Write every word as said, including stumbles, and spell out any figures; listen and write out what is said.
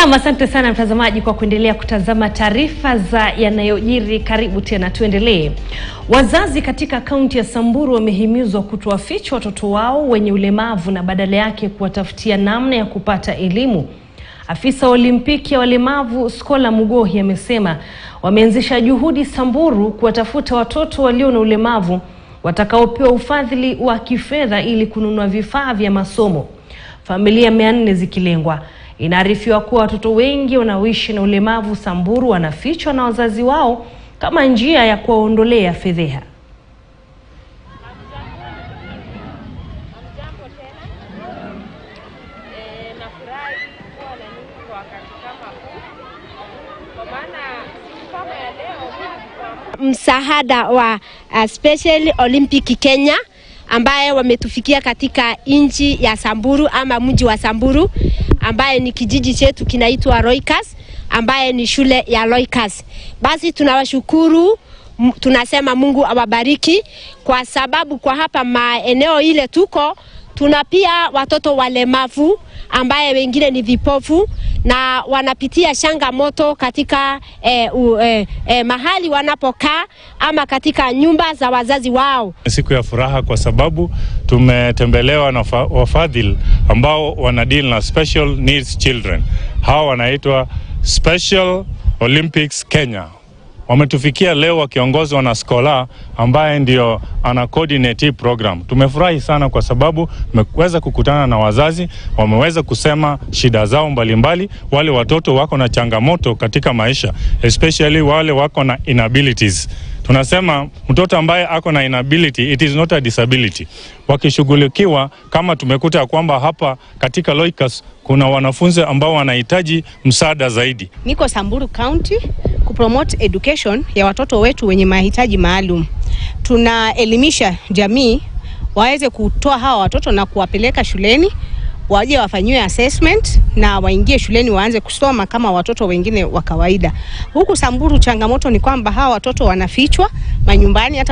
Na asante sana mtazamaji kwa kuendelea kutazama taarifa za yanayojiri. Karibu tena tuendelee. Wazazi katika kaunti ya Samburu wamehimizwa kutowaficha watoto wao wenye ulemavu na badala yake kuwatafutia namna ya kupata elimu. Afisa wa Olimpiki ya walemavu Skola Mugohi amesema wameanzisha juhudi Samburu kuwatafuta watoto walio na ulemavu watakaopewa ufadhili wa kifedha ili kununua vifaa vya masomo. Familia mia nne zikilengwa. Inaarifiwa kuwa watoto wengi wanaoishi na ulemavu Samburu wanafichwa na wazazi wao kama njia ya kuwaondolea fedheha. Msaada wa uh, Special Olympic Kenya ambaye wametufikia katika nchi ya Samburu ama mji wa Samburu, ambaye ni kijiji chetu kinaitwa Loikas, ambaye ni shule ya Loikas. Basi tunawashukuru, tunasema Mungu awabariki, kwa sababu kwa hapa maeneo ile tuko tuna pia watoto walemavu ambaye wengine ni vipofu na wanapitia changamoto katika eh, uh, eh, eh, mahali wanapokaa ama katika nyumba za wazazi wao. Siku ya furaha kwa sababu tumetembelewa na wafadhili ambao wanadeal na special needs children. Hawa wanaitwa Special Olympics Kenya. Wametufikia leo wakiongozwa na Skola ambaye ndio ana coordinate hii program. Tumefurahi sana kwa sababu tumeweza kukutana na wazazi, wameweza kusema shida zao mbalimbali. Wale watoto wako na changamoto katika maisha, especially wale wako na inabilities. Tunasema mtoto ambaye ako na inability, it is not a disability. Wakishughulikiwa, kama tumekuta kwamba hapa katika Loikas kuna wanafunzi ambao wanahitaji msaada zaidi. Niko Samburu County kupromote education ya watoto wetu wenye mahitaji maalum. Tunaelimisha jamii waweze kutoa hawa watoto na kuwapeleka shuleni, waje wafanyiwe assessment na waingie shuleni waanze kusoma kama watoto wengine wa kawaida. Huku Samburu changamoto ni kwamba hawa watoto wanafichwa manyumbani. Hata